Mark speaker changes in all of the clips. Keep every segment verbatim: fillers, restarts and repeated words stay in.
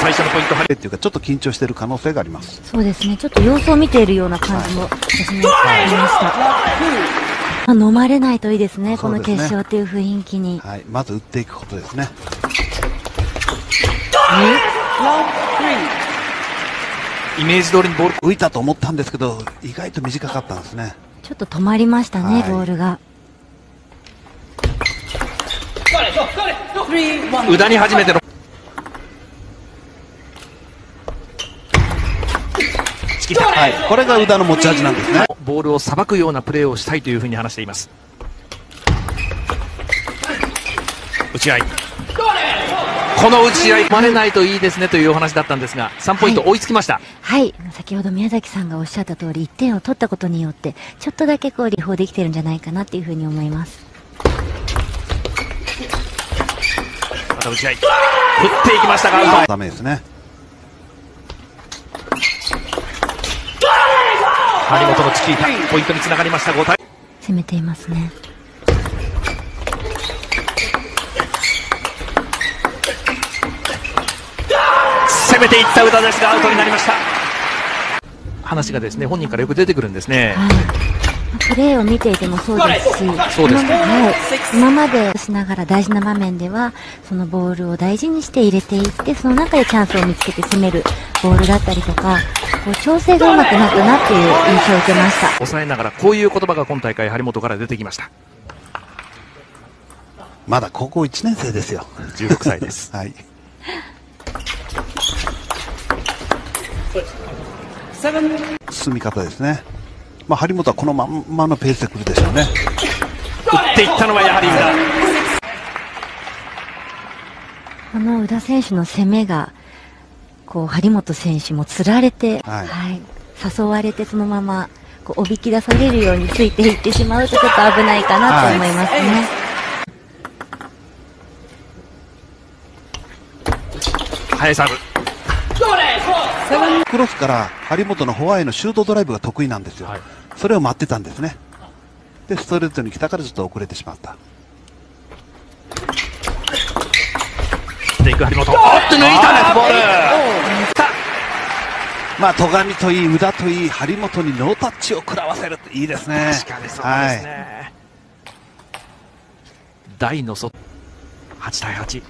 Speaker 1: 最初のポイント
Speaker 2: っていうかちょっと緊張している可能性があります。
Speaker 3: そうですね、ちょっと様子を見ているような感じも私にありました。飲まれないといいですね、この決勝っていう雰囲気に。
Speaker 2: はい、まず打っていくことですね。
Speaker 1: イメージ通りにボール
Speaker 2: 浮いたと思ったんですけど、意外と短かったんですね。
Speaker 3: ちょっと止まりましたね、はい、ボールが。
Speaker 1: 宇田に初めての
Speaker 2: はい、これが宇田の持ち味なんですね。
Speaker 1: ボールをさばくようなプレーをしたいというふうに話しています。打ち合い、この打ち合い、生まれないといいですねというお話だったんですが、さんポイント追いつきました。
Speaker 3: はい、はい、先ほど宮崎さんがおっしゃった通り、いってんを取ったことによってちょっとだけこう理報できてるんじゃないかなっていうふうに思います。
Speaker 1: また打ち合い、振っていきましたがアウト。
Speaker 2: ダメですね。
Speaker 1: 張本のチキータ、ポイントにつながりました。ご対
Speaker 3: 攻めていますね。
Speaker 1: 攻めていった宇田ですがアウトになりました。話がですね、本人からよく出てくるんですね。
Speaker 3: はい、プレーを見ていてもそうですし、
Speaker 1: そうですか、
Speaker 3: はい、今までしながら大事な場面ではそのボールを大事にして入れていって、その中でチャンスを見つけて攻めるボールだったりとか、こう調整がうまくなったなっていう印象を受けました。
Speaker 1: 抑えながらこういう言葉が今大会張本から出てきました。
Speaker 2: まだ高校いちねん生ですよ。
Speaker 1: じゅうろくさいです。
Speaker 2: はい。進み方ですね。まあ張本はこのまんまのペースで来るでしょうね。
Speaker 1: 打っていったのはやはり宇田。
Speaker 3: この宇田選手の攻めがこう張本選手もつられて、
Speaker 2: はい
Speaker 3: はい、誘われてそのままこうおびき出されるようについていってしまうとちょっと危ないかなと思いますね。
Speaker 1: はい、速いサーブ。
Speaker 2: クロスから張本のフォアへのシュートドライブが得意なんですよ。はい、それを待ってたんですね。でストレートに来たからちょっと遅れてしまった。
Speaker 1: でいく張本、おっと抜いたね、ボール。
Speaker 2: まあ戸上といい宇田といい張本にノータッチを食らわせるっていいですね。
Speaker 1: 確かにそうですね。はい、台の外はちたいはち。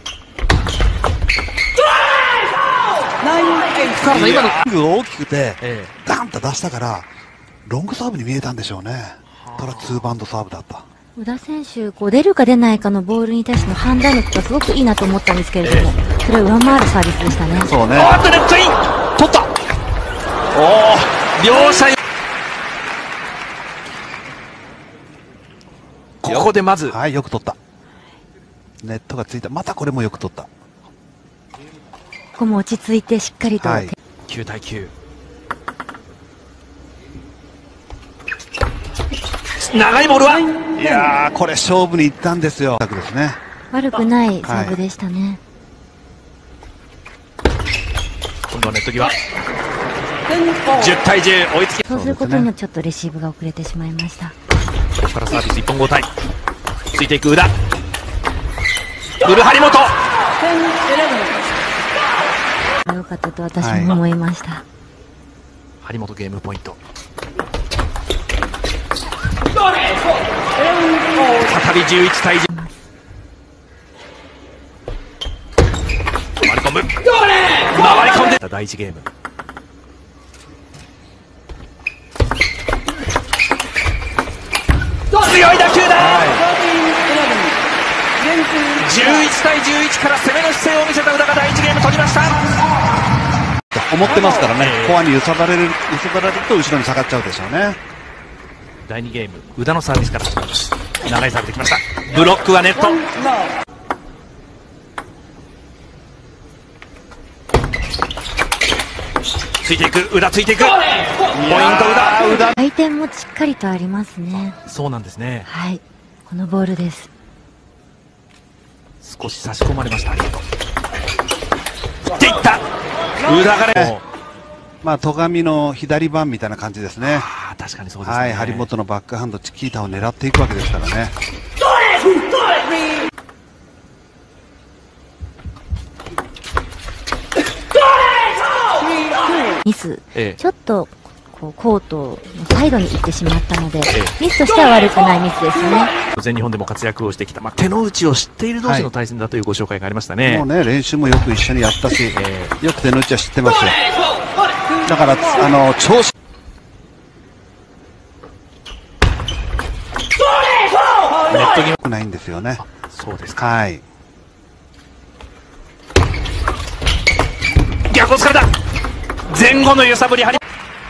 Speaker 2: 今のキングが大きくて、ええ、ガンと出したからロングサーブに見えたんでしょうね。ただツーバウンドサーブだった。
Speaker 3: 宇田選手、こう出るか出ないかのボールに対しての判断力がすごくいいなと思ったんですけれども、ええ、それを上回るサービスでしたね。
Speaker 2: そうね。
Speaker 1: おっとネットイン、取った。おお、両者ここでまず、
Speaker 2: はい、よく取った。ネットがついた。またこれもよく取った。
Speaker 3: ここも落ち着いてしっかりと、はい、
Speaker 1: きゅうたいきゅう。長いボールは、
Speaker 2: いやー、これ勝負にいったんですよ。ですね、
Speaker 3: 悪くないサーブでしたね。
Speaker 1: はい、今度はネット際。じゅうたいじゅう、追いつき。
Speaker 3: そうすることによってちょっとレシーブが遅れてしまいました。
Speaker 1: ここからサービスいっぽん交代。ついていく宇田。ブル張本。
Speaker 3: 良かったと私も思いました。はい、
Speaker 1: 張本ゲームポイント。再びじゅういちたいじゅう。回り込む。回り込んでだいいちゲーム。強い打球だ。はい、じゅういちたいじゅういちから攻めの姿勢を見せた宇田がだいいちゲーム取りました。
Speaker 2: 思ってますからね、えー、フォアに揺さぶられる、揺さぶられると後ろに下がっちゃうでしょうね。
Speaker 1: だいにゲーム、宇田のサービスから始まります。長いサーブできました。ブロックはネット。ついていく、宇田ついていく。ポイント宇田。
Speaker 3: 回転もしっかりとありますね。
Speaker 1: そうなんですね。
Speaker 3: はい、このボールです。
Speaker 1: 少し差し込まれました。張本。っていった。宇田がね、
Speaker 2: まあ戸上の左番みたいな感じですね。
Speaker 1: あ、確かにそうですね。
Speaker 2: はい、張本のバックハンドチキータを狙っていくわけですからね。
Speaker 3: ミス、
Speaker 1: ええ、
Speaker 3: ちょっとこうコートのサイドに行ってしまったので、ミスとしては悪くないミスですね。
Speaker 1: 全日本でも活躍をしてきた、まあ、手の内を知っている同士の対戦だというご紹介がありましたね。
Speaker 2: もうね、練習もよく一緒にやったし、
Speaker 1: えー、
Speaker 2: よく手の内は知ってますよ。だから、あの、調子。
Speaker 1: ネットに
Speaker 2: 良くないんですよね。
Speaker 1: そうですか。
Speaker 2: はい。
Speaker 1: 逆を突かれた。前後の揺さぶり張り。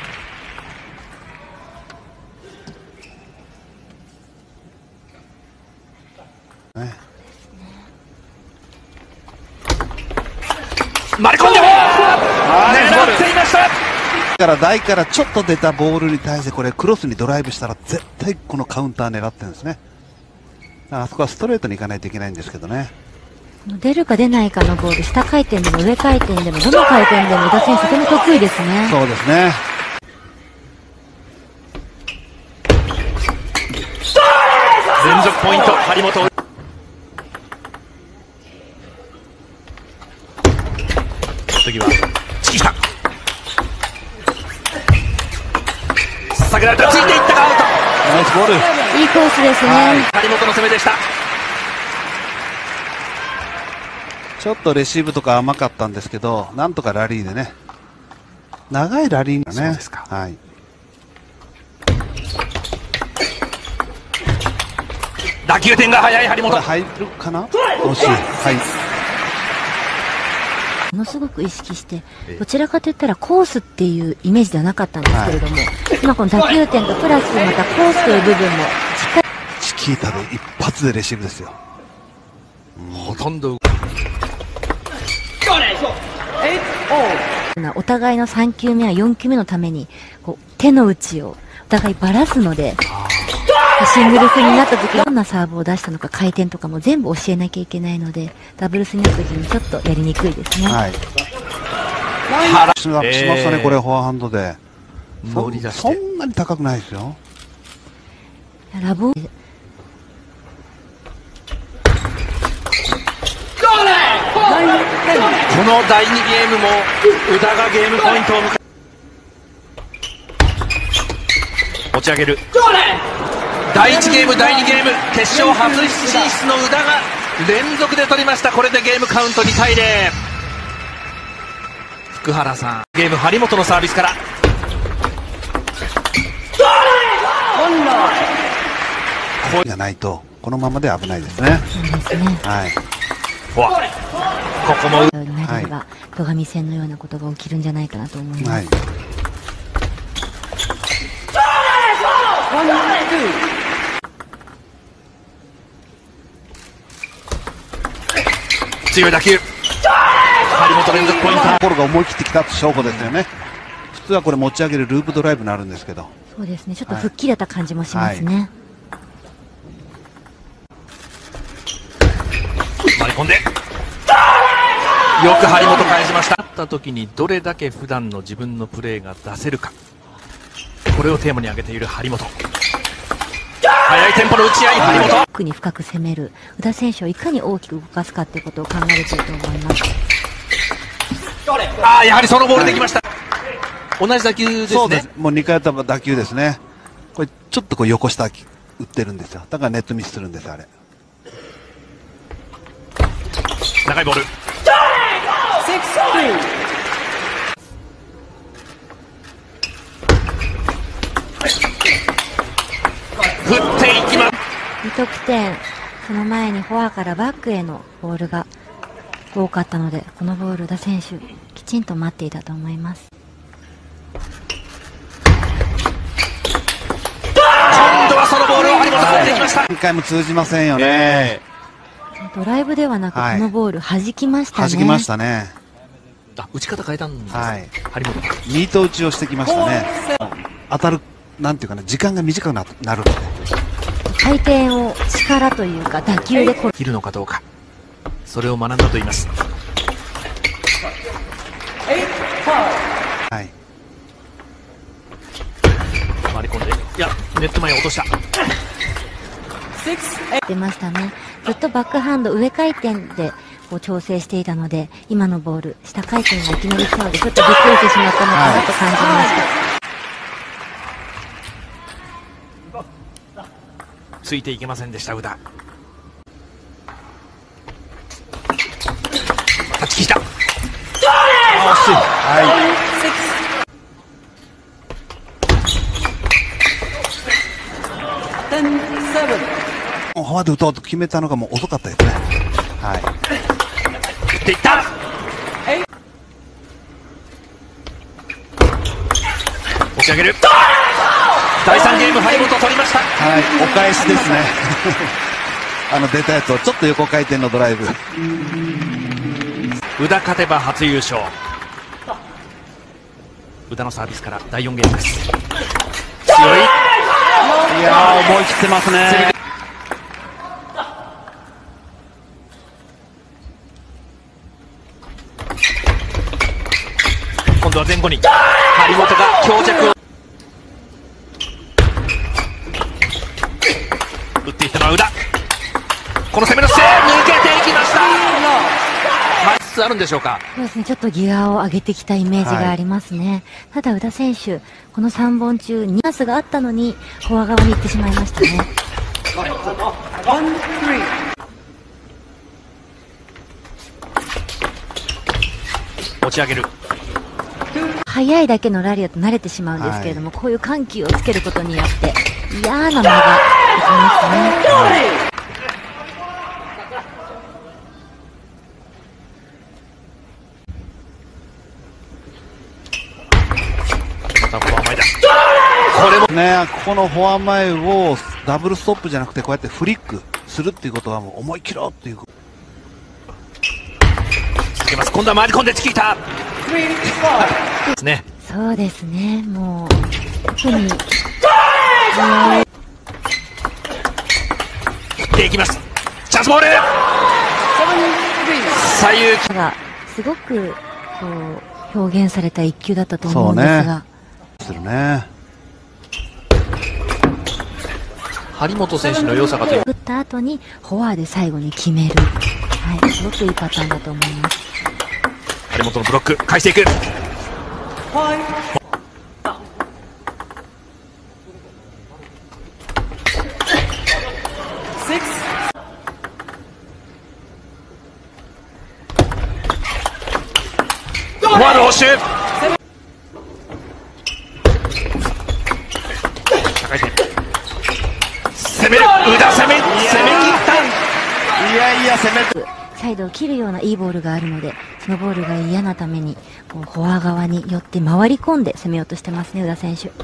Speaker 2: ね、
Speaker 1: 回り込んでも狙っていました。
Speaker 2: だから台からちょっと出たボールに対してこれクロスにドライブしたら絶対このカウンター狙ってるんですね。あそこはストレートに行かないといけないんですけどね。
Speaker 3: 出るか出ないかのボール、下回転でも上回転でもどの回転でも宇田選手とても得意ですね。
Speaker 2: そうですね。
Speaker 1: 連続ポイント張本。次はチキ下下げられた、ついていったがアウト。
Speaker 2: ナイスボール。
Speaker 3: いいコースですね。
Speaker 1: 張本の攻めでした。
Speaker 2: ちょっとレシーブとか甘かったんですけど、なんとかラリーでね、長いラリーがね。
Speaker 1: そうですか。
Speaker 2: はい。
Speaker 1: 打球点が速い張本。
Speaker 2: これ入るかな。惜しい。はい。
Speaker 3: ものすごく意識して、どちらかといったらコースっていうイメージではなかったんですけれども、はい、今この打球点とプラスまたコースという部分もしっかり
Speaker 2: チキータで一発でレシーブですよ。
Speaker 1: ほとんど
Speaker 3: お互いのさん球目やよん球目のためにこう手の内をお互いばらすので、シングルスになった時どんなサーブを出したのか回転とかも全部教えなきゃいけないので、ダブルスになった時にちょっとやりにくいですね。はい。
Speaker 2: しましたね、これフォアハンドで
Speaker 1: 乗り出して、
Speaker 2: そんなに高くないですよ。
Speaker 3: ラボ
Speaker 1: このだいにゲームも宇田がゲームポイントを迎え持ち上げる。だいいちゲームだいにゲーム決勝初進出の宇田が連続で取りました。これでゲームカウントにたいゼロ。福原さん、ゲーム張本のサービスから
Speaker 2: こうじゃないとこのままで危ないですね。
Speaker 3: そうですね。
Speaker 2: はい。
Speaker 1: ここも
Speaker 3: になれば戸上戦のようなことが起きるんじゃないかなと思います。はい。
Speaker 1: 強い打球、張本連続ポイント。
Speaker 2: ところが思い切ってきた証拠ですよね。普通はこれ持ち上げるループドライブになるんですけど、
Speaker 3: そうですね、ちょっと吹っ切れた感じもしますね。
Speaker 1: 回り込んでよく張本返しました。った時にどれだけ普段の自分のプレーが出せるか、これをテーマに挙げている張本。速いテンポの打ち合い、張本。
Speaker 3: 奥に深く攻める宇田選手をいかに大きく動かすかということを考えていると思います。
Speaker 1: ああ、やはりそのボールできました。同じ打球ですね。
Speaker 2: そうです。もうにかい打った打球ですね。これちょっとこう横下打ってるんですよ。だからネットミスするんです、あれ。
Speaker 1: 長いボール。振っていきます。
Speaker 3: に得点、その前にフォアからバックへのボールが多かったので、このボール宇田選手きちんと待っていたと思います。
Speaker 1: 今度はそのボールを張本が打っていきました。
Speaker 2: 何回も通じませんよね。
Speaker 1: え
Speaker 3: ー、ドライブではなく、はい、このボール弾きましたね。
Speaker 2: 弾きましたね。
Speaker 1: あ、打ち方変えたんですか。はい。張本
Speaker 2: ミート打ちをしてきましたね。当たる、なんていうかね、時間が短くなるので。
Speaker 3: 回転を力というか打球で
Speaker 1: 切るのかどうか、それを学んだと言います。
Speaker 2: はい。
Speaker 1: 回り込んで、いや、ネット前に落とした。
Speaker 3: 出ましたね。ずっとバックハンド上回転でこう調整していたので、今のボール、下回転がいきなり来たので、ちょっとびっくりしてしまったのかなと感じました。
Speaker 1: ついていけませんでした、宇田。タッチキータ。惜しい。はい。
Speaker 2: フォアで打とうと決めたのがもう遅かったですね。はい。
Speaker 1: 打っていった。持ち上げる。だいさんゲーム張本取りました。
Speaker 2: はい、お返しですね。あの出たやつをちょっと横回転のドライブ。
Speaker 1: 宇田勝てば初優勝。宇田のサービスからだいよんゲームです。強い。
Speaker 2: いやー、思い切ってますね。
Speaker 1: 今度は前後に張本が強弱を打っていったのは宇田。この攻めの姿勢抜けていきました。まっすぐあるんでしょうか。
Speaker 3: そうですね、ちょっとギアを上げてきたイメージがありますね。はい、ただ宇田選手、このさんぼん中にマスがあったのにフォア側に行ってしまいましたね。
Speaker 1: 持ち上げる。
Speaker 3: 速いだけのラリアと慣れてしまうんですけれども、はい、こういう緩急をつけることによって嫌な間ができますね。はい
Speaker 2: これもね、ここのフォア前をダブルストップじゃなくてこうやってフリックするっていうことはもう思い切ろうっていう。
Speaker 1: 続けます。今度は回り込んでチキータ。ですね。
Speaker 3: そうですね。もう特に振
Speaker 1: っていきます。チャンスボール。左右
Speaker 3: がすごくこう表現された一球だったと思うんですが。
Speaker 2: するね。
Speaker 1: 張本選手の良さがという。
Speaker 3: 打った後にフォアで最後に決める。はい、すごくいいパターンだと思います。
Speaker 1: 張本のブロック返していく。フォアの応酬。高い点。攻める。宇田攻め攻め切った。
Speaker 2: いやいや攻める。
Speaker 3: サイドを切るようないいボールがあるので、そのボールが嫌なためにこうフォア側に寄って回り込んで攻めようとしてますね、宇田選手。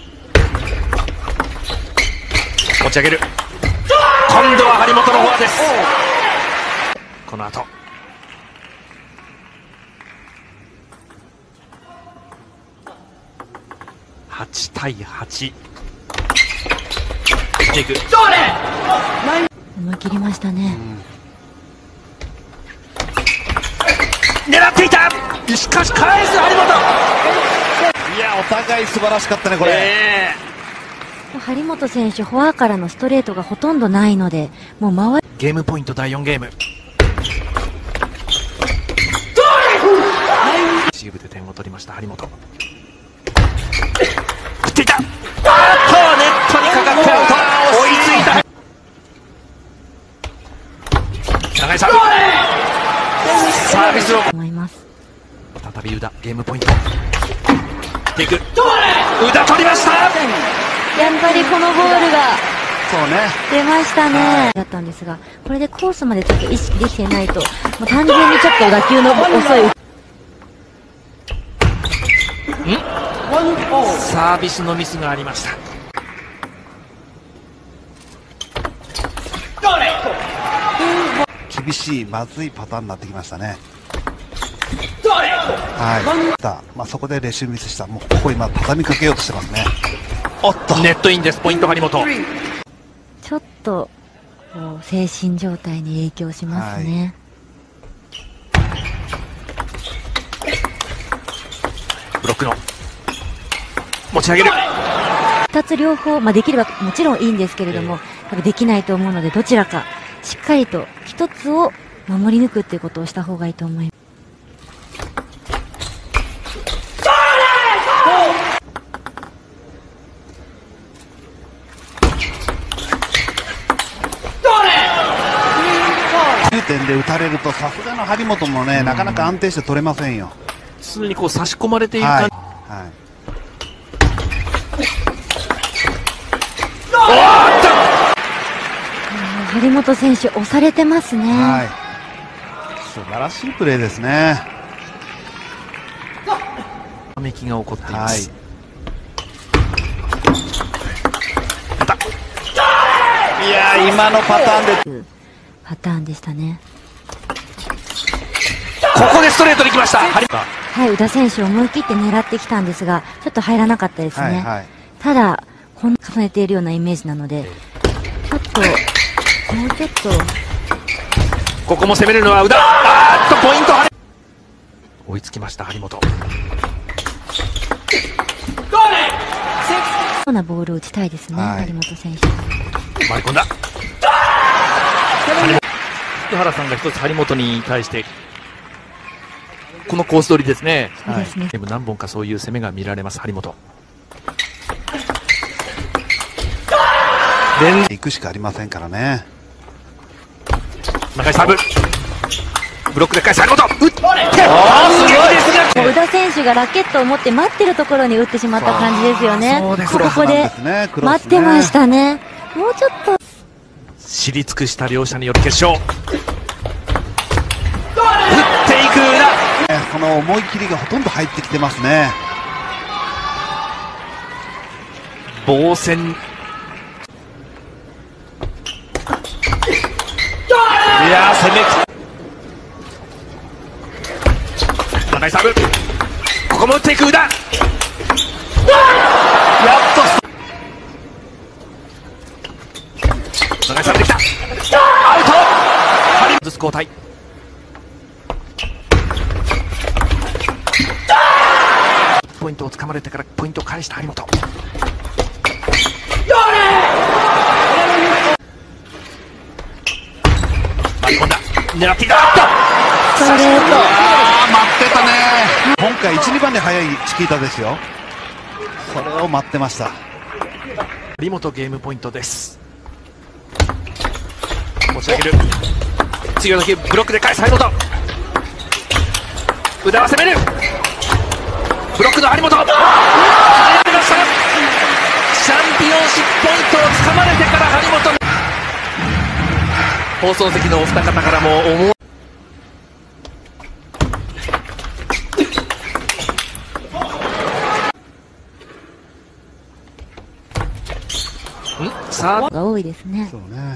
Speaker 1: 持ち上げる。今度は張本のフォアです。この後はちたいはち。打っていく。
Speaker 3: 思い切りましたね。
Speaker 1: 狙っていた。しかし返す張本。
Speaker 2: いや、お互い素晴らしかったねこれ。
Speaker 1: え
Speaker 3: ー、張本選手フォアからのストレートがほとんどないので、もう回り
Speaker 1: ゲームポイントだいよんゲーム。レシーブで点を取りました張本。振っていた。あーっとネットにかかってアウト。追いついた。長いサーブ。サービスを
Speaker 3: 思います。
Speaker 1: 再び宇田ゲームポイント。テイク。宇田取りました。
Speaker 3: やっぱりこのボールが
Speaker 2: そうね、
Speaker 3: 出ましたね。だったんですが、これでコースまでちょっと意識できてないと、もう単純にちょっと打球の遅い。
Speaker 1: サービスのミスがありました。
Speaker 2: 厳しいまずいパターンになってきましたね。はい、まあ、そこでレシーブミスした。もうここ今畳みかけようとしてますね。おっと
Speaker 1: ネットインです。ポイント張本。
Speaker 3: ちょっとこう精神状態に影響しますね。
Speaker 1: はい、ブロックの持ち上げる。
Speaker 3: ふたつ両方、まあ、できればもちろんいいんですけれども、多分できないと思うので、どちらかしっかりとひとつを守り抜くっていうことをした方がいいと思います。
Speaker 2: きゅうてんで打たれるとさすがの張本もね、なかなか安定して取れませんよ。
Speaker 1: 常にこう差し込まれている
Speaker 2: はい、
Speaker 1: 感じ。
Speaker 2: はい、
Speaker 3: 張本選手押されてますね。
Speaker 2: はい、素晴らしいプレーですね。
Speaker 1: ため息が起こっていま
Speaker 2: はい、
Speaker 1: す。
Speaker 2: いやー、今のパターンで
Speaker 3: パターンでしたね。
Speaker 1: ここでストレートに来ました。張本。
Speaker 3: はい、宇田選手思い切って狙ってきたんですが、ちょっと入らなかったですね。
Speaker 2: はい、はい、
Speaker 3: ただ、こん重ねているようなイメージなので、ちょっと、もうちょっと、
Speaker 1: ここも攻めるのは宇田。あーっとポイント。追いつきました張本。
Speaker 3: ようなボールを打ちたいですね、
Speaker 2: はい、
Speaker 3: 張本選手。
Speaker 1: 回り込んだ。福原さんが一つ張本に対してこのコース取りですね。
Speaker 3: そうですね。
Speaker 1: でも何本かそういう攻めが見られます張本。連
Speaker 2: 行くしかありませんからね。
Speaker 1: 長いサーブ。ブロックで返す張本。打って。あーすごいですね。
Speaker 3: 宇田選手がラケットを持って待ってるところに打ってしまった感じですよね。
Speaker 1: そうです。
Speaker 3: ここで
Speaker 2: クロスね、
Speaker 3: 待ってましたね。もうちょっと
Speaker 1: 知り尽くした両者による決勝。打っていく宇田。
Speaker 2: この思い切りがほとんど入ってきてますね。
Speaker 1: 防戦。いやー攻め長いサーブ。ここも打っていく宇田。やっと長いサーブできた。アウト。ハリずつ交代。ポイントをつかまれてからポイントを返した張本。回り込んだ。狙っていた。
Speaker 3: ストレート。
Speaker 2: あー、待ってたね。今回いち、にばんで速いチキータですよ。それを待ってました。
Speaker 1: 張本ゲームポイントです。持ち上げる。次の時ブロックで返す張本。宇田は攻める。ブロックの張本。入りました。チャンピオンシップポイントをつかまれてから張本。放送席のお二方からも思う。さあ
Speaker 3: が多いですね。
Speaker 2: そうね。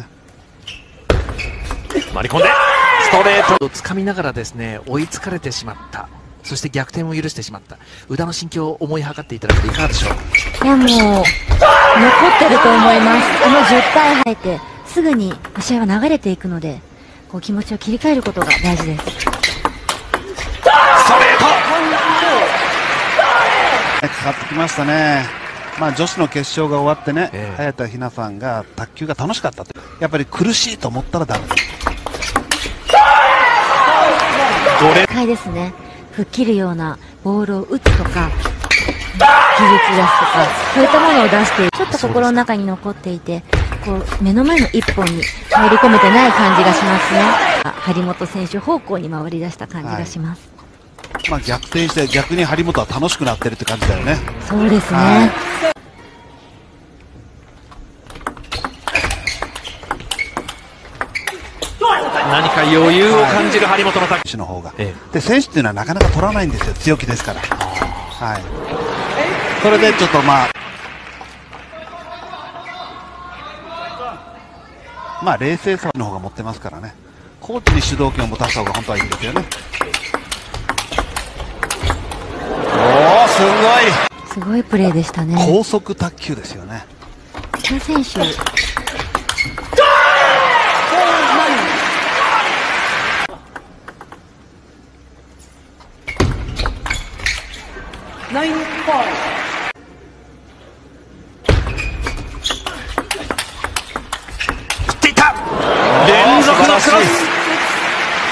Speaker 1: 回り込んでストレートをつかみながらですね追いつかれてしまった。そして逆転を許してしまった宇田の心境を思いはかっていただくといかがでしょう。
Speaker 3: いやもう、残ってると思います。あのじゅったい入って、すぐに試合は流れていくので、こう気持ちを切り替えることが大事です。
Speaker 1: ストレート。
Speaker 2: かかってきましたね。まあ女子の決勝が終わってね、
Speaker 1: ええ
Speaker 2: 早田ひなさんが卓球が楽しかったと。やっぱり苦しいと思ったらダメです。
Speaker 1: ご連
Speaker 3: 高いですね。吹っ切るようなボールを打つとか、技術出すとか、そういったものを出して、ちょっと心の中に残っていて、こう、目の前の一本に入り込めてない感じがしますね。あ張本選手方向に回り出した感じがします。
Speaker 2: まあ逆転して逆に張本は楽しくなってるって感じだよね。
Speaker 3: そうですね。
Speaker 2: はい
Speaker 1: 何か余裕を感じる張本の卓球。
Speaker 2: 選手の方が、
Speaker 1: え
Speaker 2: で選手っていうのはなかなか取らないんですよ、強気ですから。はい。それでちょっとまあまあ冷静さの方が持ってますからね。コーチに主導権を持たせた方が本当はいいんですよね。おお、すごい。
Speaker 3: すごいプレーでしたね。
Speaker 2: 高速卓球ですよね。
Speaker 3: この選手、
Speaker 1: 振っていった。連続のクロス。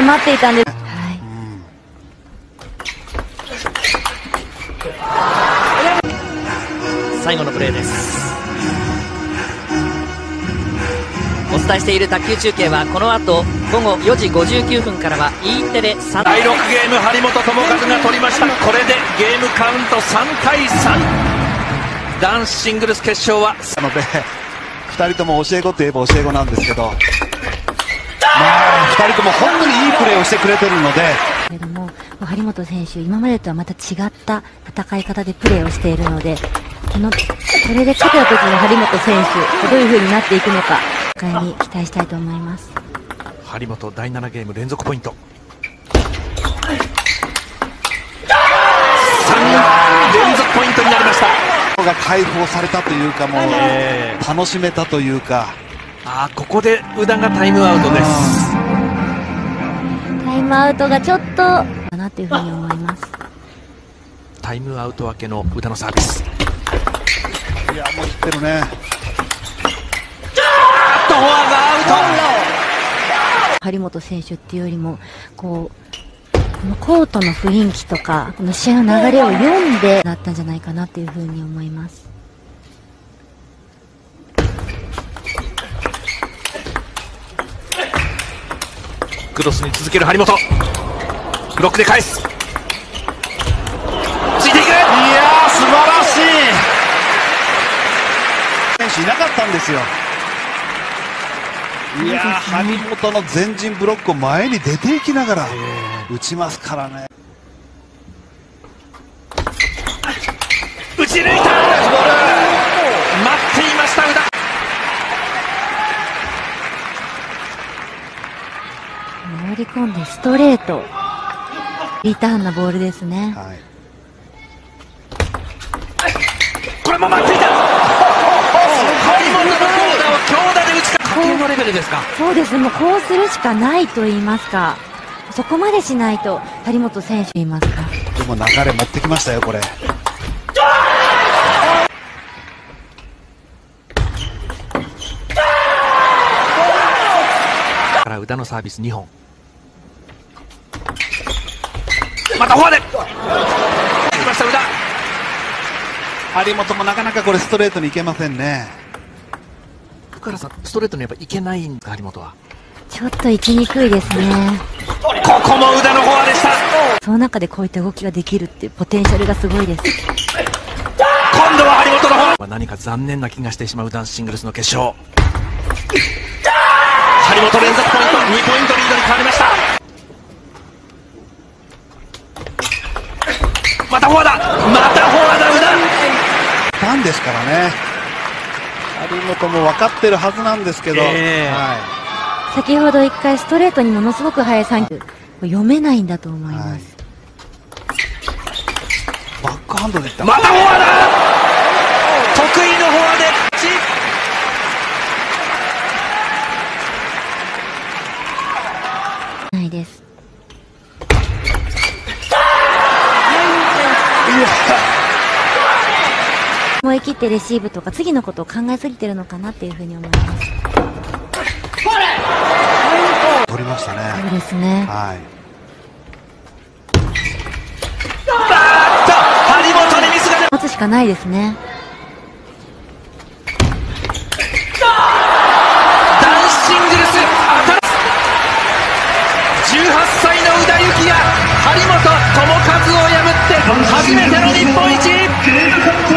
Speaker 3: 待っていたんです。はい。
Speaker 4: 最後のプレーです。お伝えしている卓球中継はこの後ごごよじごじゅうきゅうふんからは E テレさん
Speaker 1: だいろくゲーム張本智和が取りました。これでゲームカウントさんたいさん。男子シングルス決勝は
Speaker 2: なのでふたりとも教え子といえば教え子なんですけど、まあふたりとも本当にいいプレーをしてくれてるので、
Speaker 3: けれども張本選手、今までとはまた違った戦い方でプレーをしているので、このこれで勝てた時の張本選手どういう風になっていくのか、戦いに期待したいと思います。
Speaker 1: 張本だいななゲーム連続ポイント。さん連続ポイントになりました。
Speaker 2: が解放されたというか、もう、えー、楽しめたというか、
Speaker 1: あここで宇田がタイムアウトです。
Speaker 3: タイムアウトがちょっとかなというふうに思います。
Speaker 1: タイムアウト明けの宇田のサービス。
Speaker 2: いやもう切ってるね。
Speaker 1: フォアがアウト。
Speaker 3: 張本選手っていうよりもこうこのコートの雰囲気とかこの試合の流れを読んでなったんじゃないかなというふうに思います。
Speaker 1: クロスに続ける張本、ブロックで返す、ついていく。いやー素晴らしい。
Speaker 2: 選手いなかったんですよ。いやー張本の前陣ブロックを前に出ていきながら打ちますからね。
Speaker 1: 打ち抜いた。待っていました宇田。
Speaker 3: 回り込んでストレート、リターンなボールですね。
Speaker 2: はい、
Speaker 1: これも待っていた。張本の強打を強打で打ちか家庭のレベルですか。
Speaker 3: そうです、もうこうするしかないと言いますか、そこまでしないと張本選手言いますか。
Speaker 2: でも流れ持ってきましたよこれ。
Speaker 1: から宇田のサービスにほん。またフォアで来ました宇田。
Speaker 2: 張本もなかなかこれストレートにいけませんね。
Speaker 1: 福原さん、ストレートにやっぱいけないんですか張本は。
Speaker 3: ちょっと行きにくいですね。
Speaker 1: ここも宇田のフォアでした。
Speaker 3: その中でこういった動きができるっていうポテンシャルがすごいです。
Speaker 1: 今度は張本のフォア。何か残念な気がしてしまう男子シングルスの決勝。張本連続ポイント、にポイントリードに変わりました。またフォアだ、またフォアだ宇田。
Speaker 2: ファンですからね。張本も分かってるはずなんですけど、えーはい、
Speaker 3: 先ほど一回ストレートにものすごく速い三球読めないんだと思います、はい、
Speaker 2: バックハンドでいった。
Speaker 1: またフォアだ。得意のフォアで勝ち。
Speaker 3: ないです。思い切ってレシーブとか次のことを考えすぎてるのかなっていうふうに思います。
Speaker 2: 取りましたね。
Speaker 3: そうですね。
Speaker 2: はい。
Speaker 1: 張本にミスが出る。
Speaker 3: 持つしかないですね。
Speaker 1: 男子シングルスじゅうはっさいの宇田幸矢、張本智和を破って初めての日本一。